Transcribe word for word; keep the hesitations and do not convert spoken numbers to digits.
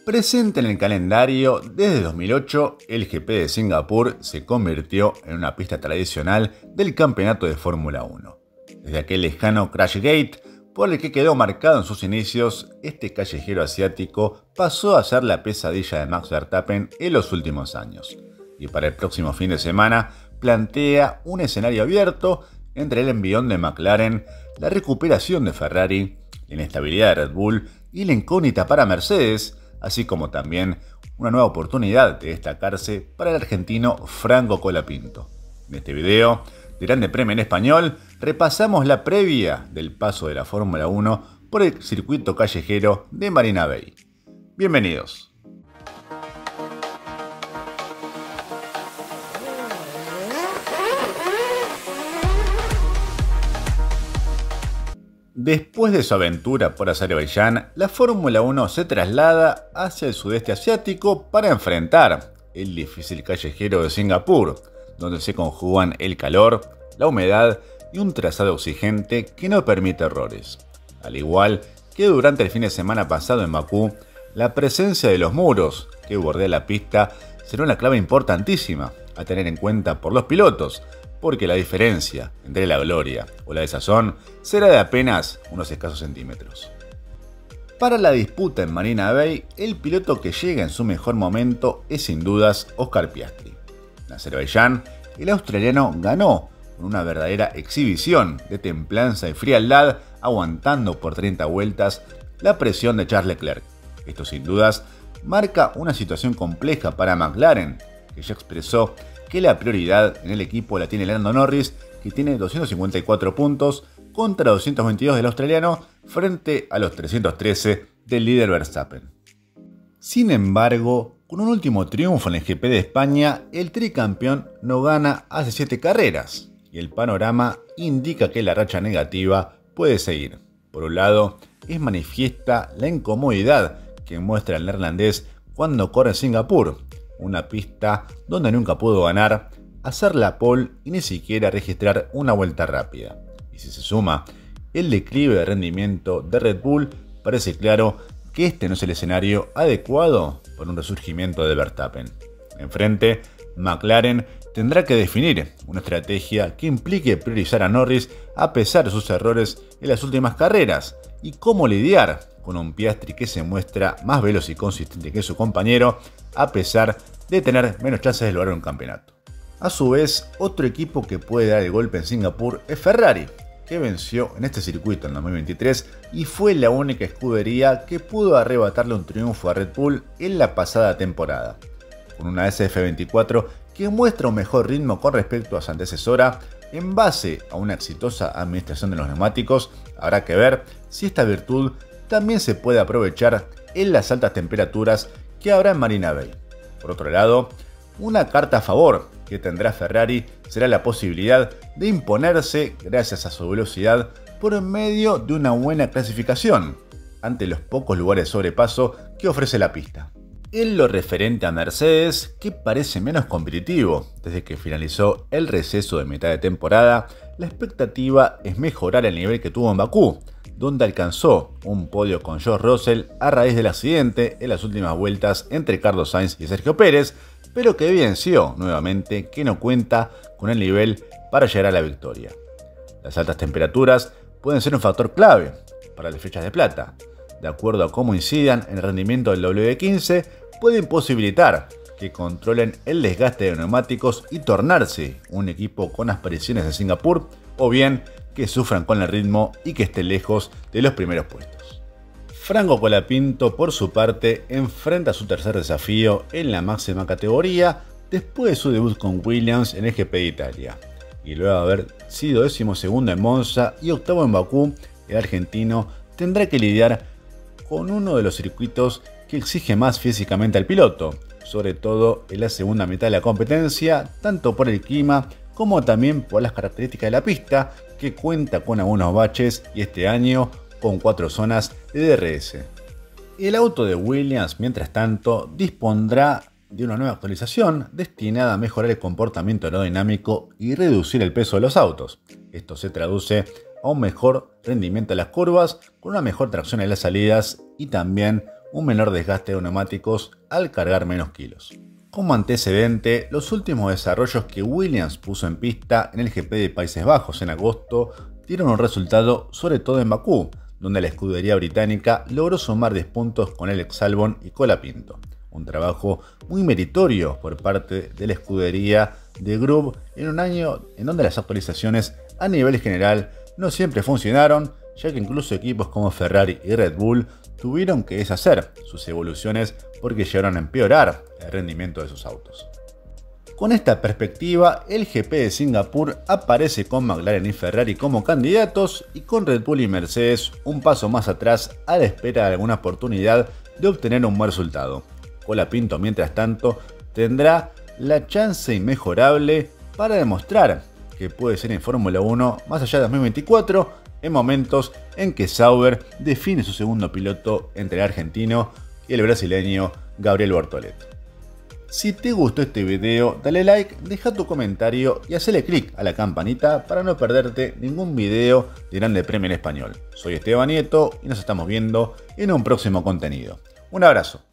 Presente en el calendario desde dos mil ocho, el G P de Singapur se convirtió en una pista tradicional del campeonato de Fórmula uno. Desde aquel lejano Crashgate, por el que quedó marcado en sus inicios, este callejero asiático pasó a ser la pesadilla de Max Verstappen en los últimos años. Y para el próximo fin de semana plantea un escenario abierto entre el envión de McLaren, la recuperación de Ferrari, la inestabilidad de Red Bull y la incógnita para Mercedes, así como también una nueva oportunidad de destacarse para el argentino Franco Colapinto. En este video de Grande Premio en Español repasamos la previa del paso de la Fórmula uno por el circuito callejero de Marina Bay. Bienvenidos. Después de su aventura por Azerbaiyán, la Fórmula uno se traslada hacia el sudeste asiático para enfrentar el difícil callejero de Singapur, donde se conjugan el calor, la humedad y un trazado exigente que no permite errores. Al igual que durante el fin de semana pasado en Bakú, la presencia de los muros que bordean la pista será una clave importantísima a tener en cuenta por los pilotos, porque la diferencia entre la gloria o la desazón será de apenas unos escasos centímetros. Para la disputa en Marina Bay, el piloto que llega en su mejor momento es sin dudas Oscar Piastri. En Azerbaiyán, el australiano ganó con una verdadera exhibición de templanza y frialdad, aguantando por treinta vueltas la presión de Charles Leclerc. Esto sin dudas marca una situación compleja para McLaren, que ya expresó que la prioridad en el equipo la tiene Lando Norris, que tiene doscientos cincuenta y cuatro puntos contra doscientos veintidós del australiano frente a los trescientos trece del líder Verstappen. Sin embargo, con un último triunfo en el G P de España, el tricampeón no gana hace siete carreras y el panorama indica que la racha negativa puede seguir. Por un lado, es manifiesta la incomodidad que muestra el neerlandés cuando corre en Singapur, una pista donde nunca pudo ganar, hacer la pole y ni siquiera registrar una vuelta rápida. Y si se suma el declive de rendimiento de Red Bull, parece claro que este no es el escenario adecuado para un resurgimiento de Verstappen. Enfrente, McLaren tendrá que definir una estrategia que implique priorizar a Norris a pesar de sus errores en las últimas carreras y cómo lidiar con un Piastri que se muestra más veloz y consistente que su compañero, a pesar de tener menos chances de lograr un campeonato. A su vez, otro equipo que puede dar el golpe en Singapur es Ferrari, que venció en este circuito en dos mil veintitrés y fue la única escudería que pudo arrebatarle un triunfo a Red Bull en la pasada temporada. Con una S F veinticuatro que muestra un mejor ritmo con respecto a su antecesora, en base a una exitosa administración de los neumáticos, habrá que ver si esta virtud también se puede aprovechar en las altas temperaturas que habrá en Marina Bay. Por otro lado, una carta a favor que tendrá Ferrari será la posibilidad de imponerse gracias a su velocidad por medio de una buena clasificación ante los pocos lugares de sobrepaso que ofrece la pista. En lo referente a Mercedes, que parece menos competitivo desde que finalizó el receso de mitad de temporada, la expectativa es mejorar el nivel que tuvo en Bakú, donde alcanzó un podio con George Russell a raíz del accidente en las últimas vueltas entre Carlos Sainz y Sergio Pérez, pero que evidenció nuevamente que no cuenta con el nivel para llegar a la victoria. Las altas temperaturas pueden ser un factor clave para las flechas de plata. De acuerdo a cómo incidan en el rendimiento del W quince, pueden posibilitar que controlen el desgaste de neumáticos y tornarse un equipo con aspiraciones en Singapur, o bien que sufran con el ritmo y que esté lejos de los primeros puestos. Franco Colapinto, por su parte, enfrenta su tercer desafío en la máxima categoría después de su debut con Williams en el G P de Italia. Y luego de haber sido decimosegundo en Monza y octavo en Bakú, el argentino tendrá que lidiar con uno de los circuitos que exige más físicamente al piloto, sobre todo en la segunda mitad de la competencia, tanto por el clima como también por las características de la pista, que cuenta con algunos baches y este año con cuatro zonas de D R S. El auto de Williams, mientras tanto, dispondrá de una nueva actualización destinada a mejorar el comportamiento aerodinámico y reducir el peso de los autos. Esto se traduce a un mejor rendimiento en las curvas, con una mejor tracción en las salidas y también un menor desgaste de neumáticos al cargar menos kilos. Como antecedente, los últimos desarrollos que Williams puso en pista en el G P de Países Bajos en agosto dieron un resultado sobre todo en Bakú, donde la escudería británica logró sumar diez puntos con Alex Albon y Colapinto. Un trabajo muy meritorio por parte de la escudería de Grub en un año en donde las actualizaciones a nivel general no siempre funcionaron, ya que incluso equipos como Ferrari y Red Bull tuvieron que deshacer sus evoluciones porque llegaron a empeorar el rendimiento de sus autos. Con esta perspectiva, el G P de Singapur aparece con McLaren y Ferrari como candidatos y con Red Bull y Mercedes un paso más atrás a la espera de alguna oportunidad de obtener un buen resultado. Colapinto, mientras tanto, tendrá la chance inmejorable para demostrar que puede ser en Fórmula uno más allá de dos mil veinticuatro, en momentos en que Sauber define su segundo piloto entre el argentino y el brasileño Gabriel Bortoleto. Si te gustó este video, dale like, deja tu comentario y hacele clic a la campanita para no perderte ningún video de Grande Premio en Español. Soy Esteban Nieto y nos estamos viendo en un próximo contenido. Un abrazo.